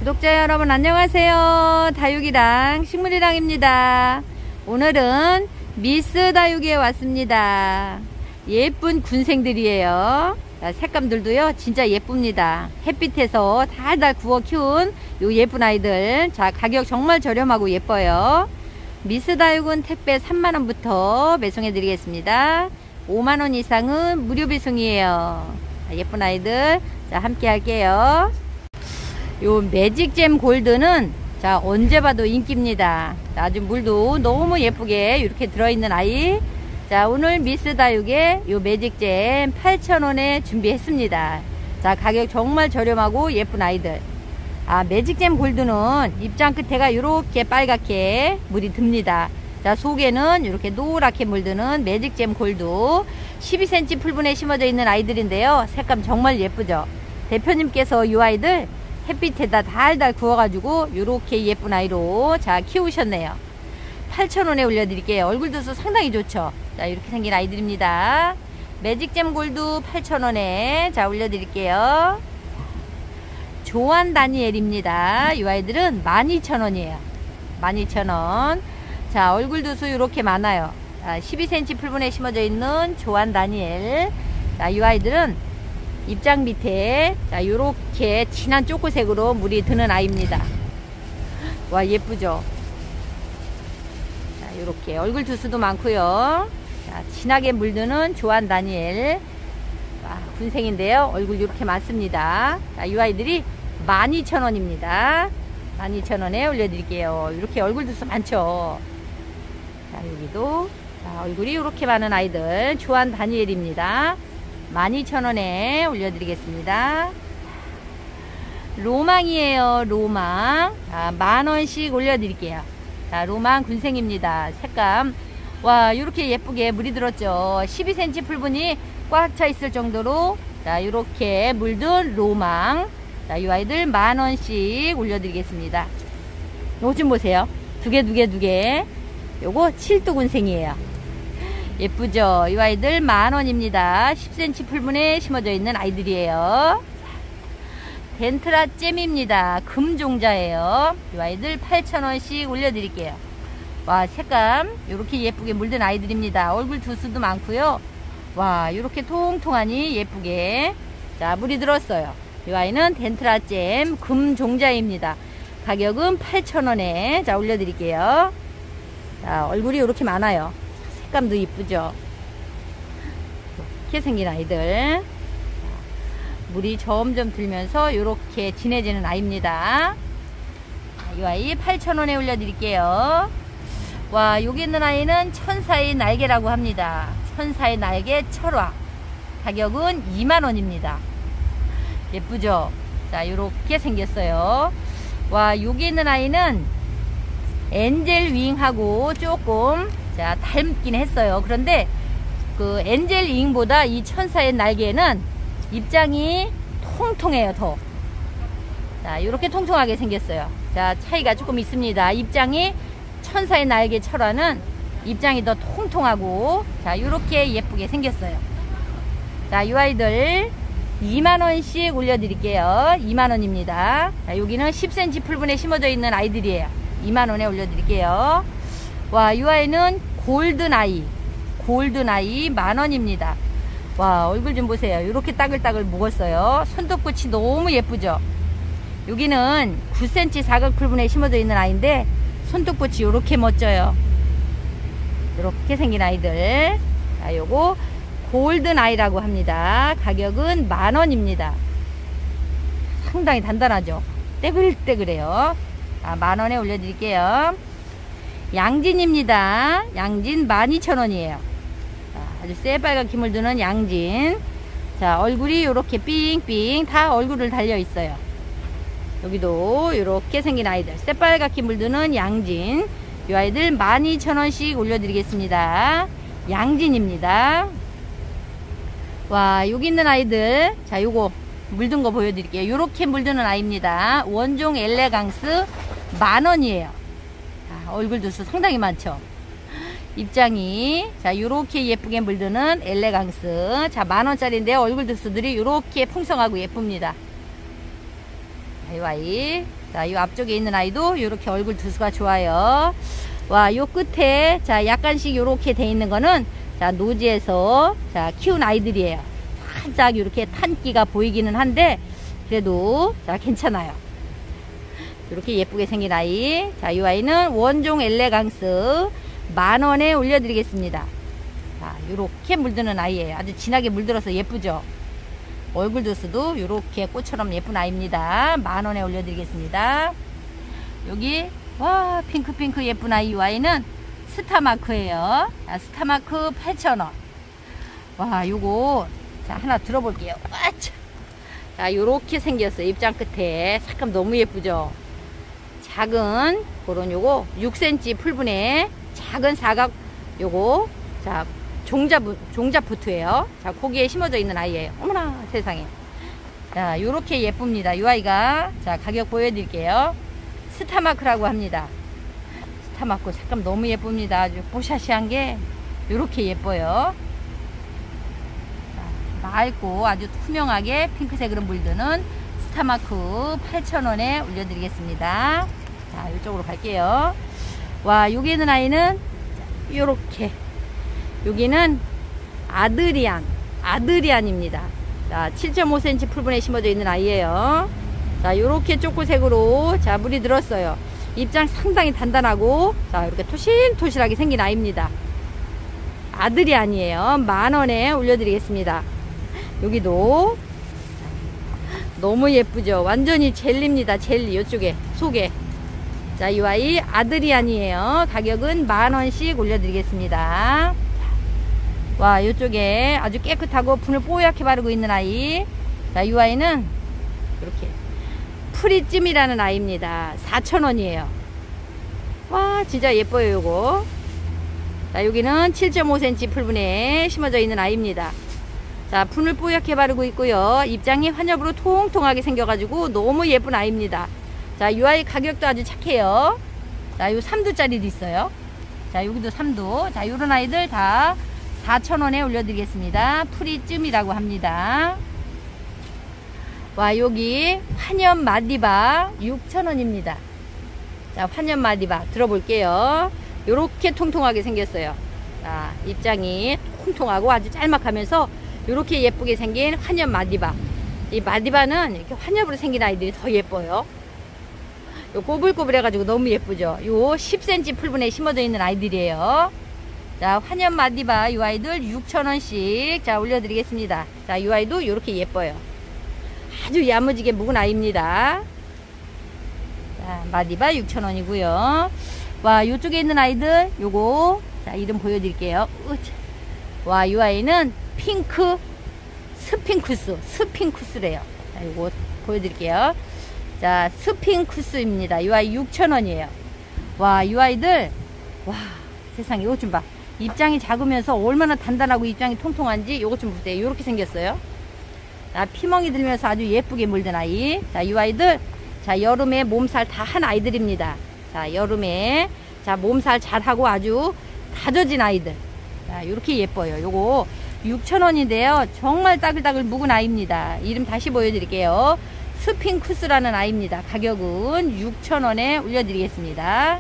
구독자 여러분 안녕하세요. 다육이랑 식물이랑입니다. 오늘은 미스 다육이에 왔습니다. 예쁜 군생들이에요. 색감들도요 진짜 예쁩니다. 햇빛에서 달달 구워 키운 요 예쁜 아이들. 자, 가격 정말 저렴하고 예뻐요. 미스 다육은 택배 3만원부터 배송해 드리겠습니다. 5만원 이상은 무료 배송이에요. 예쁜 아이들 자 함께 할게요. 요 매직잼 골드는 자 언제 봐도 인기입니다. 아주 물도 너무 예쁘게 이렇게 들어있는 아이. 자, 오늘 미스 다육에 요 매직잼 8,000원에 준비했습니다. 자, 가격 정말 저렴하고 예쁜 아이들. 매직잼 골드는 입장 끝에가 이렇게 빨갛게 물이 듭니다. 자, 속에는 이렇게 노랗게 물드는 매직잼 골드 12cm 풀분에 심어져 있는 아이들인데요. 색감 정말 예쁘죠. 대표님께서 이 아이들 햇빛에다 달달 구워가지고 이렇게 예쁜 아이로 자 키우셨네요. 8,000원에 올려드릴게요. 얼굴도수 상당히 좋죠. 자, 이렇게 생긴 아이들입니다. 매직잼 골드 8,000원에 자 올려드릴게요. 조안 다니엘입니다. 이 아이들은 12,000원이에요 12,000원. 자, 얼굴도수 이렇게 많아요. 12cm 풀분에 심어져 있는 조안 다니엘. 자, 이 아이들은 입장 밑에 자 요렇게 진한 쪼꼬색으로 물이 드는 아이입니다. 와, 예쁘죠. 자, 요렇게 얼굴 두수도 많고요. 자, 진하게 물드는 조안 다니엘. 와, 군생인데요. 얼굴 이렇게 많습니다. 자, 이 아이들이 12,000원입니다 12,000원에 올려드릴게요. 이렇게 얼굴 두수 많죠. 자, 여기도 자, 얼굴이 이렇게 많은 아이들 조안 다니엘입니다. 12,000원에 올려드리겠습니다. 로망이에요. 로망. 자, 만원씩 올려드릴게요. 자, 로망 군생입니다. 색감 와 이렇게 예쁘게 물이 들었죠. 12cm 풀분이 꽉 차 있을 정도로 자 이렇게 물든 로망. 자, 이 아이들 만원씩 올려드리겠습니다. 요거 좀 보세요. 두 개 요거 7도 군생이에요. 예쁘죠? 이 아이들 만원입니다. 10cm 풀분에 심어져 있는 아이들이에요. 덴트라 잼입니다. 금종자예요. 이 아이들 8,000원씩 올려드릴게요. 와, 색감 이렇게 예쁘게 물든 아이들입니다. 얼굴 두수도 많고요. 와, 이렇게 통통하니 예쁘게 자 물이 들었어요. 이 아이는 덴트라 잼 금종자입니다. 가격은 8,000원에 자 올려드릴게요. 자, 얼굴이 이렇게 많아요. 색감도 이쁘죠. 이렇게 생긴 아이들. 물이 점점 들면서 이렇게 진해지는 아이입니다. 이 아이 8,000원에 올려드릴게요. 와, 여기 있는 아이는 천사의 날개라고 합니다. 천사의 날개 철화. 가격은 2만원입니다 예쁘죠. 자, 이렇게 생겼어요. 와, 여기 있는 아이는 엔젤 윙하고 조금 자 닮긴 했어요. 그런데 그 엔젤 윙보다 이 천사의 날개는 입장이 통통해요. 더 자 이렇게 통통하게 생겼어요. 자, 차이가 조금 있습니다. 입장이 천사의 날개 철화는 입장이 더 통통하고 자 이렇게 예쁘게 생겼어요. 자, 이 아이들 2만원씩 올려드릴게요. 2만원입니다 자, 여기는 10cm 풀분에 심어져 있는 아이들이에요. 2만원에 올려드릴게요. 와, 이 아이는 골든아이. 골든아이 만원입니다. 와, 얼굴 좀 보세요. 이렇게 따글따글 묵었어요. 손톱끝이 너무 예쁘죠. 여기는 9cm 사각 풀분에 심어져 있는 아이인데 손톱끝이 이렇게 멋져요. 이렇게 생긴 아이들. 자, 요거 골든아이라고 합니다. 가격은 만원입니다. 상당히 단단하죠. 떼글떼글해요. 자, 만원에 올려드릴게요. 양진입니다. 양진 12,000원이에요. 아주 새빨갛게 물드는 양진. 자, 얼굴이 이렇게 삥삥 다 얼굴을 달려 있어요. 여기도 이렇게 생긴 아이들 새빨갛게 물드는 양진. 이 아이들 12,000원씩 올려드리겠습니다. 양진입니다. 와, 여기 있는 아이들 자 요거 물든 거 보여드릴게요. 요렇게 물드는 아이입니다. 원종 엘레강스 만원이에요. 얼굴 두수 상당히 많죠. 입장이 자 요렇게 예쁘게 물드는 엘레강스 자 만원짜리인데 얼굴 두수들이 요렇게 풍성하고 예쁩니다. 이 아이. 자, 이 앞쪽에 있는 아이도 이렇게 얼굴 두수가 좋아요. 와, 요 끝에 자 약간씩 요렇게 돼 있는 거는 자 노지에서 자 키운 아이들이에요. 살짝 이렇게 탄기가 보이기는 한데 그래도 자 괜찮아요. 이렇게 예쁘게 생긴 아이. 자, 이 아이는 원종 엘레강스 10,000원에 올려드리겠습니다. 자, 요렇게 물드는 아이예요. 아주 진하게 물들어서 예쁘죠. 얼굴 두수도 요렇게 꽃처럼 예쁜 아이입니다. 10,000원에 올려드리겠습니다. 여기 와 핑크핑크 예쁜 아이. 이 아이는 스타마크예요. 자, 스타마크 8,000원. 와, 요거 자 하나 들어볼게요. 와, 자, 요렇게 생겼어요. 입장 끝에 색감 너무 예쁘죠. 작은 그런 요거 6cm 풀분의 작은 사각 요거 자 종자부트예요. 자, 거기에 심어져 있는 아이예요. 어머나 세상에. 자, 요렇게 예쁩니다. 이 아이가 자 가격 보여드릴게요. 스타마크라고 합니다. 스타마크 색감 너무 예쁩니다. 아주 뽀샤시한 게 요렇게 예뻐요. 자, 맑고 아주 투명하게 핑크색으로 물드는 스타마크 8,000원에 올려드리겠습니다. 자, 이쪽으로 갈게요. 와, 여기 있는 아이는 요렇게 여기는 아드리안입니다. 자, 7.5cm 풀분에 심어져 있는 아이예요. 자, 요렇게 초코색으로 자 물이 들었어요. 입장 상당히 단단하고 자 이렇게 토실토실하게 생긴 아이입니다. 아드리안이에요. 10,000원에 올려드리겠습니다. 여기도 너무 예쁘죠. 완전히 젤리입니다. 젤리. 이쪽에 속에 자, 이 아이 아드리안이에요. 가격은 10,000원씩 올려드리겠습니다. 와, 이쪽에 아주 깨끗하고 분을 뽀얗게 바르고 있는 아이. 자, 이 아이는 이렇게 프리찜이라는 아이입니다. 4,000원이에요. 와, 진짜 예뻐요. 요거 자, 여기는 7.5cm 풀분에 심어져 있는 아이입니다. 자, 분을 뽀얗게 바르고 있고요. 입장이 환엽으로 통통하게 생겨가지고 너무 예쁜 아이입니다. 자, 이 아이 가격도 아주 착해요. 자, 요 3두짜리도 있어요. 자, 여기도 3두. 자, 요런 아이들 다 4,000원에 올려드리겠습니다. 프리쯤이라고 합니다. 와, 여기 환엽 마디바 6,000원입니다. 자, 환엽 마디바 들어볼게요. 요렇게 통통하게 생겼어요. 자, 입장이 통통하고 아주 짤막하면서 요렇게 예쁘게 생긴 환엽 마디바. 이 마디바는 이렇게 환엽으로 생긴 아이들이 더 예뻐요. 요 꼬불꼬불 해가지고 너무 예쁘죠. 요 10cm 풀분에 심어져 있는 아이들이에요. 자, 환엽 마디바 이 아이들 6,000원씩 자 올려드리겠습니다. 자, 이 아이도 요렇게 예뻐요. 아주 야무지게 묵은 아이입니다. 자, 마디바 6,000원이고요. 와, 요쪽에 있는 아이들 요거 자 이름 보여드릴게요. 와, 이 아이는 핑크 스핑쿠스래요. 자, 요거 보여드릴게요. 자, 스핑쿠스입니다. 이 아이 6,000원이에요. 와, 이 아이들 와 세상에 이것 좀 봐. 입장이 작으면서 얼마나 단단하고 입장이 통통한지 이것 좀 보세요. 이렇게 생겼어요. 자, 피멍이 들면서 아주 예쁘게 물든 아이. 자, 이 아이들 자 여름에 몸살 다 한 아이들입니다. 자, 여름에 자 몸살 잘하고 아주 다져진 아이들. 자, 이렇게 예뻐요. 요거 6,000원인데요. 정말 따글따글 묵은 아이입니다. 이름 다시 보여드릴게요. 스핑쿠스라는 아이입니다. 가격은 6,000원에 올려드리겠습니다.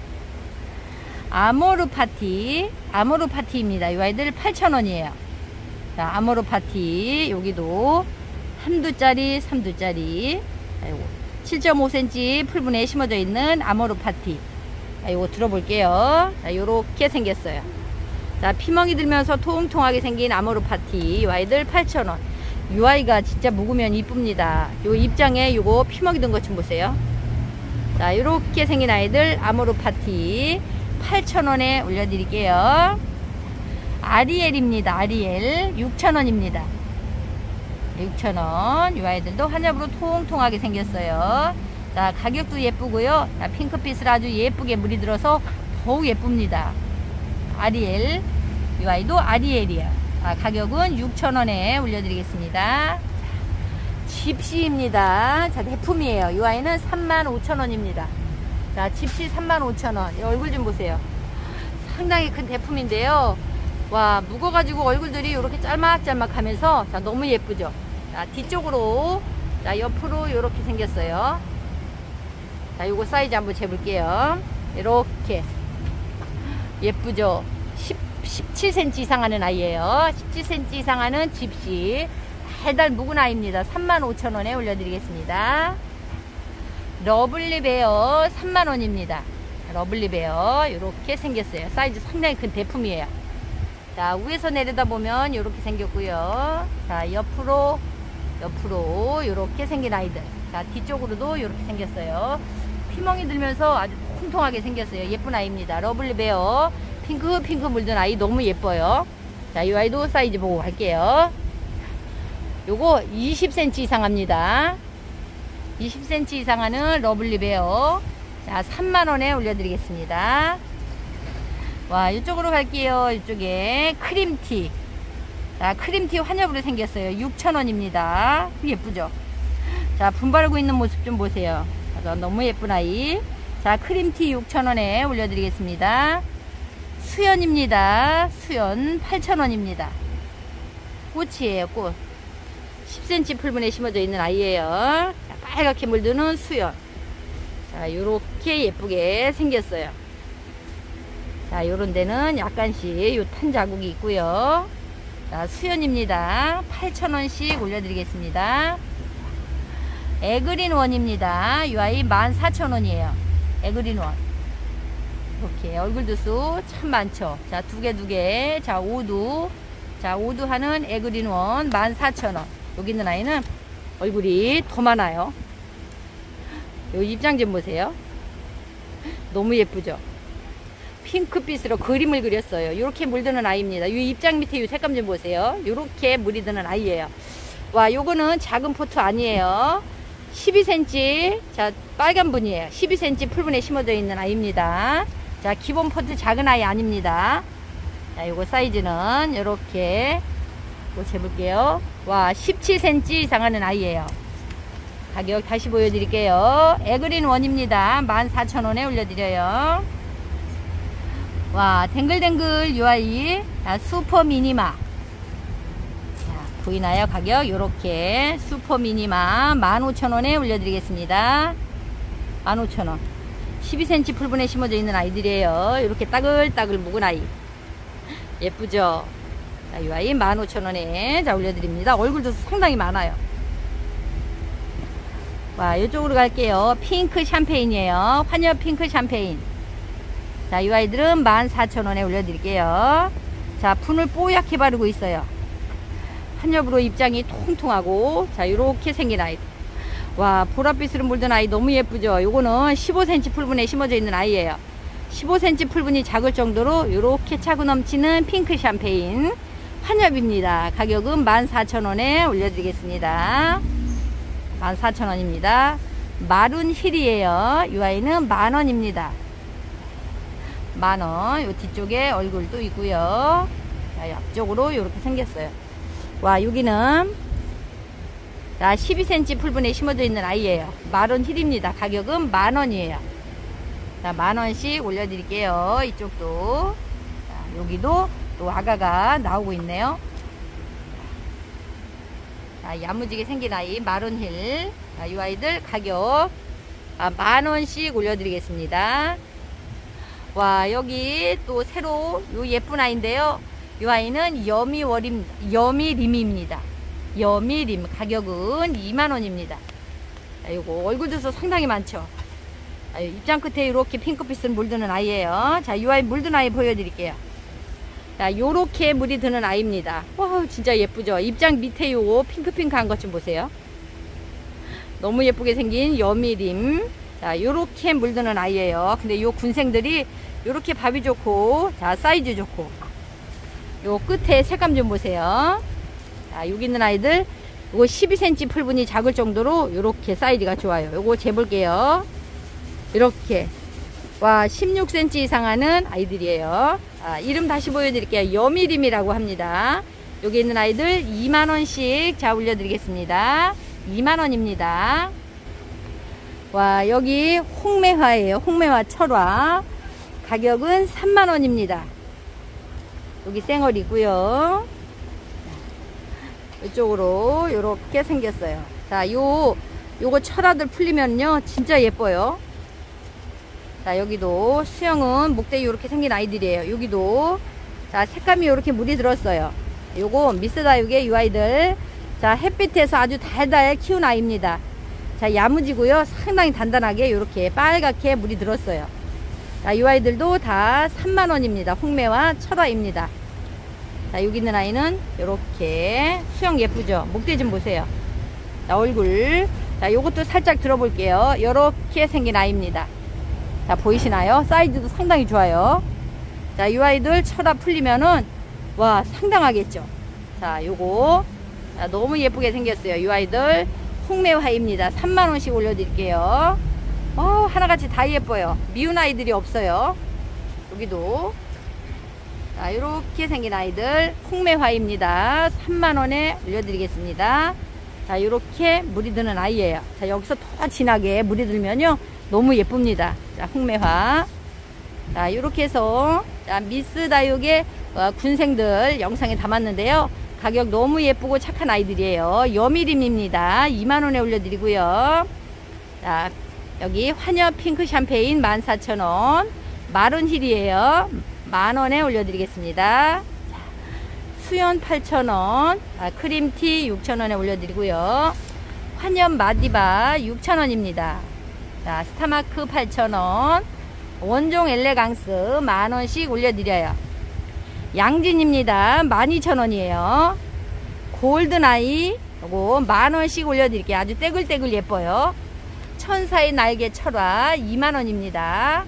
아모르파티입니다. 이 아이들 8,000원이에요. 자, 아모르파티 여기도 한두짜리 3두짜리 7.5cm 풀분에 심어져 있는 아모르파티. 자, 요거 들어볼게요. 자, 요렇게 생겼어요. 자, 피멍이 들면서 통통하게 생긴 아모르파티 이 아이들 8,000원. 이 아이가 진짜 묵으면 이쁩니다. 요 입장에 요거 피멍이 든 것 좀 보세요. 자, 요렇게 생긴 아이들 아모르파티 8,000원에 올려드릴게요. 아리엘입니다. 아리엘 6,000원입니다. 6,000원. 이 아이들도 환엽으로 통통하게 생겼어요. 자, 가격도 예쁘고요. 자, 핑크빛을 아주 예쁘게 물이 들어서 더욱 예쁩니다. 아리엘. 이 아이도 아리엘이에요. 자, 가격은 6,000원에 올려드리겠습니다. 집시입니다. 자, 대품이에요. 이 아이는 35,000원입니다. 자, 집시 35,000원. 얼굴 좀 보세요. 상당히 큰 대품인데요. 와, 묵어가지고 얼굴들이 이렇게 짤막짤막 하면서 자, 너무 예쁘죠. 자, 뒤쪽으로 자, 옆으로 이렇게 생겼어요. 자, 요거 사이즈 한번 재볼게요. 이렇게 예쁘죠? 17cm 이상 하는 아이예요. 17cm 이상 하는 집시 달달 묵은 아이입니다. 35,000원에 올려드리겠습니다. 러블리 베어 3만원입니다. 러블리 베어 이렇게 생겼어요. 사이즈 상당히 큰 대품이에요. 자, 위에서 내려다보면 이렇게 생겼고요. 자, 옆으로 이렇게 생긴 아이들. 자, 뒤쪽으로도 이렇게 생겼어요. 피멍이 들면서 아주 통통하게 생겼어요. 예쁜 아이입니다. 러블리 베어 핑크 물든 아이 너무 예뻐요. 자, 이 아이도 사이즈 보고 갈게요. 요거 20cm 이상 합니다. 20cm 이상 하는 러블리 베어. 자, 3만원에 올려드리겠습니다. 와, 이쪽으로 갈게요. 이쪽에 크림티. 자, 크림티 환엽으로 생겼어요. 6,000원입니다. 예쁘죠? 자, 분바르고 있는 모습 좀 보세요. 자, 너무 예쁜 아이. 자, 크림티 6,000원에 올려드리겠습니다. 수연입니다. 수연 8,000원입니다. 꽃이에요, 꽃. 10cm 풀분에 심어져 있는 아이예요. 자, 빨갛게 물드는 수연. 자, 요렇게 예쁘게 생겼어요. 자, 요런 데는 약간씩 요 탄 자국이 있고요. 자, 수연입니다. 8,000원씩 올려드리겠습니다. 에그린 원입니다. 이 아이 14,000원이에요. 에그린 원. 이렇게 얼굴 두수 참 많죠. 자, 두 개. 자, 오두. 자, 오두 하는 에그린 원 14,000원. 여기 있는 아이는 얼굴이 더 많아요. 요 입장 좀 보세요. 너무 예쁘죠? 핑크빛으로 그림을 그렸어요. 이렇게 물드는 아이입니다. 이 입장 밑에 이 색감 좀 보세요. 이렇게 물이 드는 아이예요. 와, 요거는 작은 포트 아니에요. 12cm. 자, 빨간 분이에요. 12cm 풀분에 심어져 있는 아이입니다. 자, 기본 포트 작은 아이 아닙니다. 자, 요거 사이즈는 이렇게 재볼게요. 와, 17cm 이상 하는 아이예요. 가격 다시 보여드릴게요. 에그린 원입니다. 14,000원에 올려드려요. 와, 댕글댕글 요 아이. 자, 슈퍼 미니마. 자, 보이나요? 가격 요렇게 슈퍼 미니마 15,000원에 올려드리겠습니다. 15,000원. 12cm 풀분에 심어져 있는 아이들이에요. 이렇게 따글따글 묵은 아이. 예쁘죠? 자, 이 아이 15,000원에 자, 올려드립니다. 얼굴도 상당히 많아요. 와, 이쪽으로 갈게요. 핑크 샴페인이에요. 환엽 핑크 샴페인. 자, 이 아이들은 14,000원에 올려드릴게요. 자, 분을 뽀얗게 바르고 있어요. 환엽으로 입장이 통통하고, 자, 이렇게 생긴 아이들. 와, 보랏빛으로 물든 아이 너무 예쁘죠? 요거는 15cm 풀분에 심어져 있는 아이예요. 15cm 풀분이 작을 정도로 이렇게 차고 넘치는 핑크 샴페인 환엽입니다. 가격은 14,000원에 올려드리겠습니다. 14,000원입니다. 마룬 힐이에요. 이 아이는 10,000원입니다. 10,000원. 요 뒤쪽에 얼굴도 있고요. 자, 옆쪽으로 이렇게 생겼어요. 와, 여기는 자, 12cm 풀분에 심어져 있는 아이예요. 마룬 힐입니다. 가격은 10,000원이에요. 자, 10,000원씩 올려드릴게요. 이쪽도. 자, 여기도 또 아가가 나오고 있네요. 자, 야무지게 생긴 아이 마룬힐. 자, 이 아이들 가격 10,000원씩 올려드리겠습니다. 와, 여기 또 새로 요 예쁜 아이인데요. 이 아이는 여미림입니다. 여미림. 가격은 20,000원입니다. 자, 요거 얼굴 두수 상당히 많죠. 자, 입장 끝에 이렇게 핑크빛을 물드는 아이예요. 자, 이 아이 물든 아이 보여드릴게요. 자, 요렇게 물이 드는 아이입니다. 와, 진짜 예쁘죠? 입장 밑에 요거 핑크한 것 좀 보세요. 너무 예쁘게 생긴 여미림. 자, 요렇게 물드는 아이예요. 근데 요 군생들이 요렇게 밥이 좋고, 자, 사이즈 좋고, 요 끝에 색감 좀 보세요. 자, 여기 있는 아이들 요거 12cm 풀분이 작을 정도로 요렇게 사이즈가 좋아요. 요거 재볼게요. 이렇게 와, 16cm 이상 하는 아이들이에요. 아, 이름 다시 보여드릴게요. 여미림이라고 합니다. 여기 있는 아이들 20,000원씩 자, 올려드리겠습니다. 20,000원입니다. 와, 여기 홍매화예요. 홍매화 철화. 가격은 30,000원입니다. 여기 쌩얼이고요. 이쪽으로 이렇게 생겼어요. 자, 요거 철화들 풀리면요 진짜 예뻐요. 자, 여기도 수영은 목대기 이렇게 생긴 아이들이에요. 여기도 자, 색감이 이렇게 물이 들었어요. 요거 미스 다육의 이 아이들, 자, 햇빛에서 아주 달달 키운 아이입니다. 자, 야무지고요, 상당히 단단하게 이렇게 빨갛게 물이 들었어요. 자, 이 아이들도 다 3만원입니다. 홍매와 철화입니다. 자, 여기 있는 아이는 이렇게 수영 예쁘죠? 목대 좀 보세요. 자, 얼굴. 자, 요것도 살짝 들어볼게요. 이렇게 생긴 아이입니다. 자, 보이시나요? 사이즈도 상당히 좋아요. 자, 이 아이들 철화 풀리면은 와, 상당하겠죠? 자, 요거 자, 너무 예쁘게 생겼어요. 이 아이들 홍매화입니다. 3만원씩 올려드릴게요. 하나같이 다 예뻐요. 미운 아이들이 없어요. 여기도 자, 이렇게 생긴 아이들 홍매화입니다. 3만원에 올려드리겠습니다. 자, 이렇게 물이 드는 아이예요. 자, 여기서 더 진하게 물이 들면요 너무 예쁩니다. 자, 홍매화. 자, 이렇게 해서 자, 미스 다육의 군생들 영상에 담았는데요. 가격 너무 예쁘고 착한 아이들이에요. 여미림입니다. 2만원에 올려드리고요. 자, 여기 화녀 핑크 샴페인 14,000원. 마룬힐이에요. 만원에 올려드리겠습니다. 자, 수연 8,000원. 크림티 6,000원에 올려드리고요. 환연 마디바 6,000원입니다. 자, 스타마크 8,000원. 원종 엘레강스 만원씩 올려드려요. 양진입니다. 12,000원이에요. 골든아이 요거 만원씩 올려드릴게요. 아주 떼글떼글 예뻐요. 천사의 날개 철화 2만원입니다.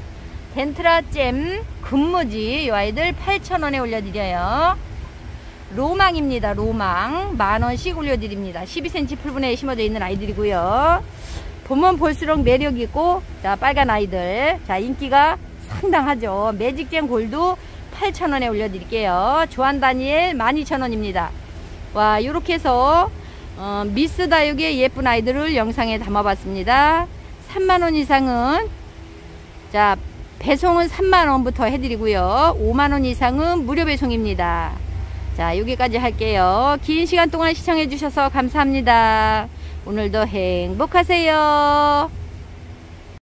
덴트라잼 금무지 요 아이들 8,000원에 올려드려요. 로망입니다. 로망 만원씩 올려드립니다. 12cm 풀분에 심어져 있는 아이들이고요. 보면 볼수록 매력있고 자, 빨간 아이들 자, 인기가 상당하죠. 매직잼 골드 8,000원에 올려드릴게요. 조한다니엘 12,000원입니다. 와, 요렇게 해서 미스 다육의 예쁜 아이들을 영상에 담아봤습니다. 3만원 이상은 자, 배송은 3만원부터 해드리고요. 5만원 이상은 무료 배송입니다. 자, 여기까지 할게요. 긴 시간 동안 시청해 주셔서 감사합니다. 오늘도 행복하세요.